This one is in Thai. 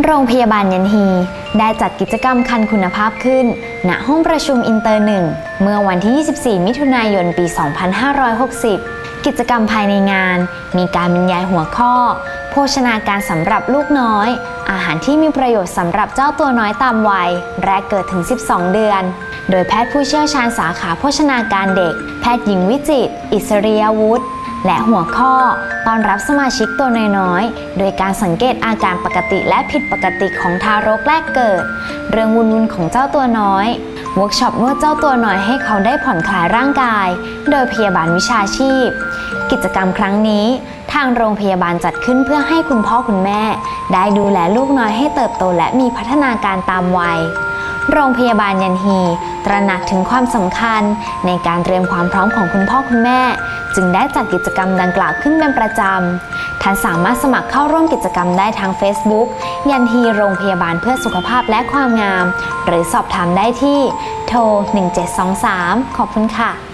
โรงพยาบาลยันฮีได้จัดกิจกรรมคันคุณภาพขึ้นณห้องประชุมอินเตอร์ 1 เมื่อวันที่ 24 มิถุนายน ปี 2560 กิจกรรมภายในงานมีการบรรยายหัวข้อโภชนาการสำหรับลูกน้อยอาหารที่มีประโยชน์สำหรับเจ้าตัวน้อยตามวัยแรกเกิดถึง 12 เดือนโดยแพทย์ผู้เชี่ยวชาญสาขาโภชนาการเด็กแพทย์หญิงวิจิตร อิสริยวุฒิและหัวข้อต้อนรับสมาชิกตัวน้อยๆโดยการสังเกตอาการปกติและผิดปกติของทารกแรกเกิดเรื่องวุ่นๆของเจ้าตัวน้อยเวิร์กช็อปนวดเจ้าตัวน้อยให้เขาได้ผ่อนคลายร่างกายโดยพยาบาลวิชาชีพกิจกรรมครั้งนี้ทางโรงพยาบาลจัดขึ้นเพื่อให้คุณพ่อคุณแม่ได้ดูแลลูกน้อยให้เติบโตและมีพัฒนาการตามวัยโรงพยาบาลยันฮีตระหนักถึงความสำคัญในการเตรียมความพร้อมของคุณพ่อคุณแม่จึงได้จัดกิจกรรมดังกล่าวขึ้นเป็นประจำท่านสามารถสมัครเข้าร่วมกิจกรรมได้ทาง Facebook ยันฮีโรงพยาบาลเพื่อสุขภาพและความงามหรือสอบถามได้ที่โทร 1723 ขอบคุณค่ะ